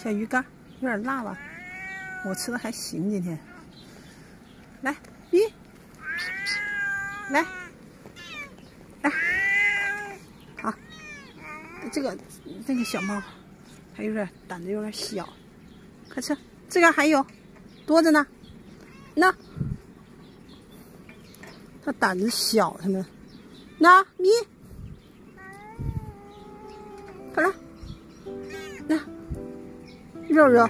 小鱼干，有点辣吧？我吃的还行，今天。来，咪，来，来，好。这个小猫，还有点胆子有点小，快吃。这个还有多着呢，那它胆子小，它们。那咪，快来，那肉肉，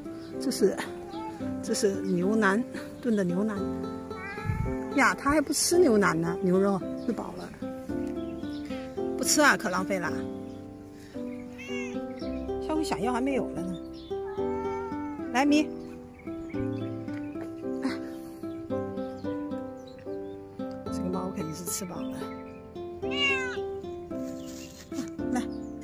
这是牛腩炖的牛腩呀，它还不吃牛腩呢，牛肉吃饱了，不吃啊，可浪费了。下回想要还没有了呢。来咪，这个猫肯定是吃饱了。来，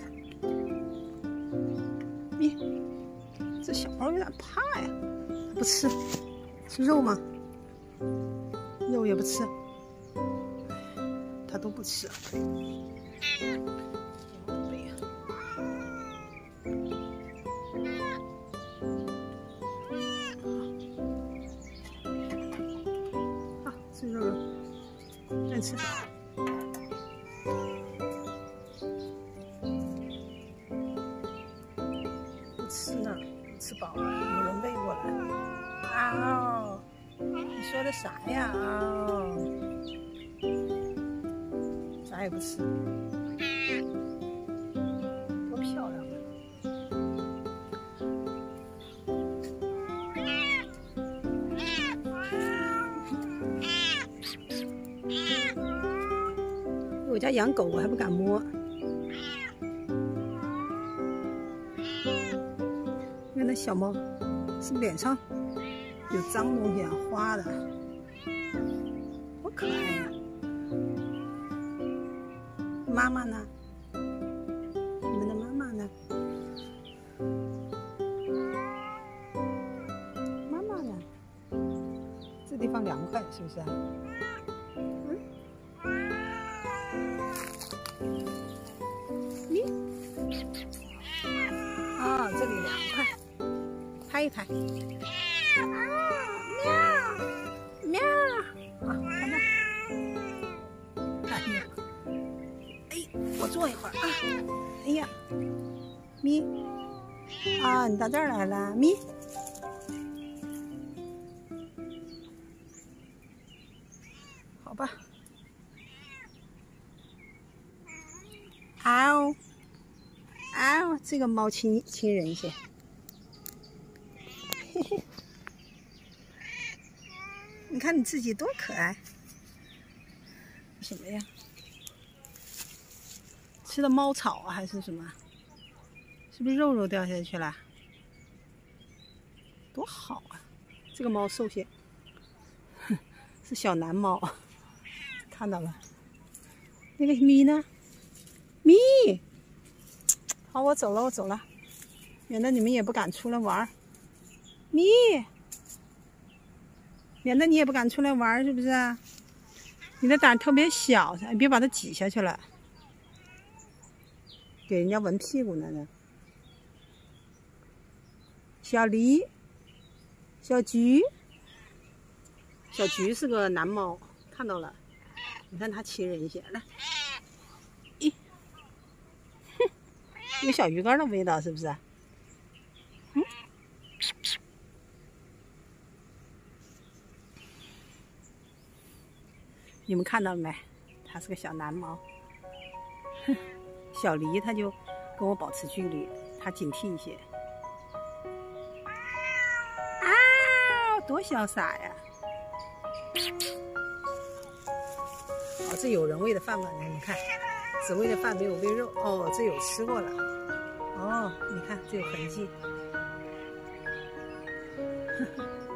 咪，这小猫有点怕呀，它不吃，吃肉吗？肉也不吃，它都不吃。吃肉肉，再吃。不吃呢，吃饱了，有人喂过来。嗷，你说的啥呀？嗷，啥也不吃，多漂亮啊！我家养狗，我还不敢摸。看那小猫，是脸上有脏东西啊，花的，好可爱呀！妈妈呢？你们的妈妈呢？妈妈呢？这地方凉快，是不是啊？啊，这里凉快，拍一拍。喵喵啊，看到？哎呀，哎，我坐一会儿啊。哎呀，咪啊，你到这儿来了，咪。好吧。嗷。啊，这个猫亲人一些，嘿嘿，你看你自己多可爱。什么呀？吃的猫草啊，还是什么？是不是肉掉下去了？多好啊！这个猫瘦些，是小蓝猫，看到了。那个咪呢？咪。好，我走了，免得你们也不敢出来玩。咪，免得你也不敢出来玩，是不是啊？你的胆特别小，你别把它挤下去了，给人家闻屁股呢。小梨，小菊是个蓝猫，看到了，你看它亲人一些，来。有小鱼干的味道，是不是？嗯。你们看到了没？它是个小蓝猫。小梨它就跟我保持距离，它警惕一些。啊，多潇洒呀！哦，这有人喂的饭碗呢，你看，只喂的饭没有喂肉。哦，这有吃过了。哦，你看这有痕迹。